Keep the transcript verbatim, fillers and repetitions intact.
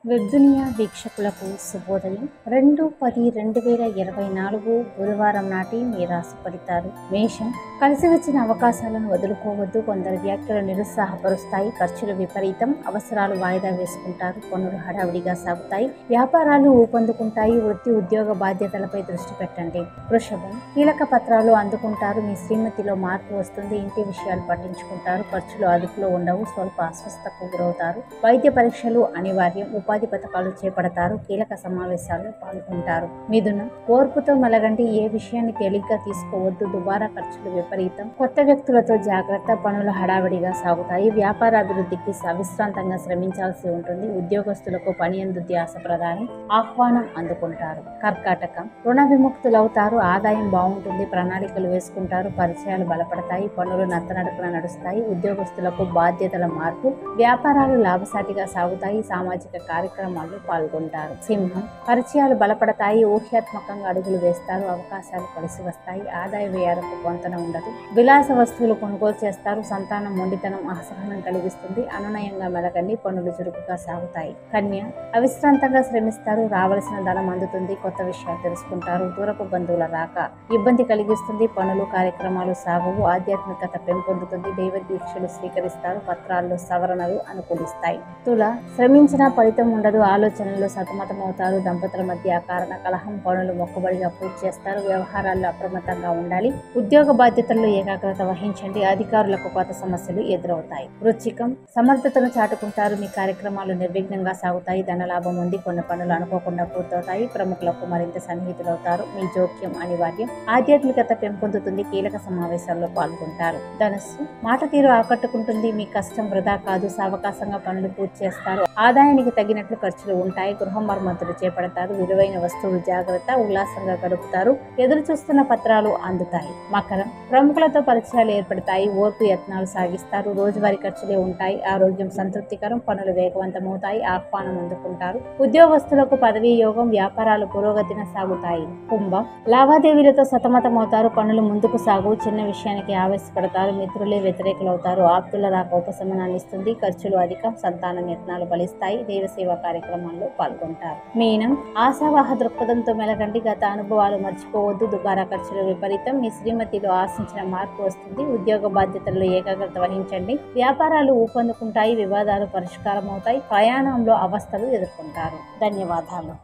Web దునియా వీక్షకులకు శుభోదయం. రెండు పది రెండు వేల ఇరవై నాలుగు గురువారం నాటి మీ రాశి ఫలితాలు. మేషం, కలిసి వచ్చిన అవకాశాలను వదులుకోవద్దు. కొందరు వ్యాఖ్యలు నిరుత్సాహపరుస్తాయి. ఖర్చులు విపరీతం. అవసరాలు వాయిదా వేసుకుంటారు. పనులు హడావిడిగా సాగుతాయి. వ్యాపారాలు ఊపందుకుంటాయి. వృత్తి ఉద్యోగ బాధ్యతలపై దృష్టి పెట్టండి. వృషభం, కీలక పత్రాలు అందుకుంటారు. మీ శ్రీమతిలో మార్పు వస్తుంది. ఇంటి విషయాలు పట్టించుకుంటారు. ఖర్చులు అదుపులో ఉండవు. స్వల్ప అస్వస్థతకు గురవుతారు. వైద్య పరీక్షలు అనివార్యం. ఉపాధి పథకాలు చేపడతారు. కీలక సమావేశాల్లో పాల్గొంటారు. మిథునం, ఓర్పుతో మెలగండి. ఏ విషయాన్ని తేలిగ్గా తీసుకోవద్దు. దుబారా ఖర్చులు విపరీతం. కొత్త వ్యక్తులతో జాగ్రత్త. పనులు హడావిడిగా సాగుతాయి. వ్యాపార అభివృద్ధికి అవిశ్రాంతంగా శ్రమించాల్సి ఉంటుంది. ఉద్యోగస్తులకు పని అందు ధ్యాస ప్రధానం. ఆహ్వానం అందుకుంటారు. కర్కాటకం, రుణ విముక్తులవుతారు. ఆదాయం బాగుంటుంది. ప్రణాళికలు వేసుకుంటారు. పరిచయాలు బలపడతాయి. పనులు నత్తనడకన నడుస్తాయి. ఉద్యోగస్తులకు బాధ్యతల మార్పు. వ్యాపారాలు లాభసాటిగా సాగుతాయి. సామాజిక కార్యక్రమాల్లో పాల్గొంటారు. సింహం, పరిచయాలు బలపడతాయి. ఊహ్యాత్మకంగా అడుగులు వేస్తారు. అవకాశాలు కలిసి వస్తాయి. ఆదాయ వ్యయాలకు పొంతన ఉండదు. విలాస వస్తువులు కొనుగోలు చేస్తారు. సంతానం మొండితనం అసహనం కలిగిస్తుంది. అనునయంగా మెలగండి. పనులు చురుకుగా సాగుతాయి. కన్య, అవిశ్రాంతంగా శ్రమిస్తారు. రావలసిన ధనం అందుతుంది. కొత్త విషయాలు తెలుసుకుంటారు. దూరపు బంధువుల రాక ఇబ్బంది కలిగిస్తుంది. పనులు కార్యక్రమాలు సాగువు. ఆధ్యాత్మికత పెంపొందుతుంది. దైవ దీక్షలు స్వీకరిస్తారు. పత్రాల్లో సవరణలు అనుకూలిస్తాయి. తుల, శ్రమించిన ఫలితం ఉండదు. ఆలోచనలు సతమతమవుతారు. దంపతుల మధ్య అకారణ కలహం. పనులు మొక్కుబడిగా పూర్తి చేస్తారు. వ్యవహారాల్లో అప్రమత్తంగా ఉండాలి. ఉద్యోగ బాధ్యతల్లో ఏకాగ్రత వహించండి. అధికారులకు కొత్త సమస్యలు ఎదురవుతాయి. వృశ్చికం, సమర్థతను చాటుకుంటారు. మీ కార్యక్రమాలు నిర్విఘ్నంగా సాగుతాయి. ధనలాభం ఉంది. కొన్ని పనులు అనుకోకుండా పూర్తవుతాయి. ప్రముఖులకు మరింత సన్నిహితులవుతారు. మీ జోక్యం అనివార్యం. ఆధ్యాత్మికత పెంపొందుతుంది. కీలక సమావేశాల్లో పాల్గొంటారు. ధనుస్సు, మాట తీరు ఆకట్టుకుంటుంది. మీ కష్టం వృధా కాదు. సావకాశంగా పనులు పూర్తి చేస్తారు. ఆదాయానికి తగినట్లు ఖర్చులు ఉంటాయి. గృహ మరమ్మతులు చేపడతారు. విలువైన వస్తువులు జాగ్రత్త. ఉల్లాసంగా గడుపుతారు. ఎదురు చూస్తున్న పత్రాలు అందుతాయి. మకరం, ప్రముఖులతో పరిచయాలు ఏర్పడతాయి. ఓర్పు యత్నాలు సాగిస్తారు. రోజువారీ ఖర్చులే ఉంటాయి. ఆరోగ్యం సంతృప్తికరం. పనులు వేగవంతమవుతాయి. ఆహ్వానం అందుకుంటారు. ఉద్యోగస్తులకు పదవీ యోగం. వ్యాపారాలు పురోగతిన సాగుతాయి. కుంభం, లావాదేవీలతో సతమతమవుతారు. పనులు ముందుకు సాగు. చిన్న విషయానికి ఆవేశపడతారు. మిత్రులే వ్యతిరేకులవుతారు. ఆప్తుల రాక ఉపశమనాన్ని ఇస్తుంది. ఖర్చులు అధికం. సంతానం యత్నాలు ఫలిస్తాయి. దైవ సేవా కార్యక్రమాల్లో పాల్గొంటారు. మీనం, ఆశావాహ దృక్పథంతో మెలగండి. గత అనుభవాలు మర్చిపోవద్దు. దుబారా ఖర్చులు విపరీతం. మీ శ్రీమతిలో ఆశించిన మార్పు వస్తుంది. ఉద్యోగ బాధ్యతల్లో ఏకాగ్రత వహించండి. వ్యాపారాలు ఊపందుకుంటాయి. వివాదాలు పరిష్కారం అవుతాయి. ప్రయాణంలో అవస్థలు ఎదుర్కొంటారు. ధన్యవాదాలు.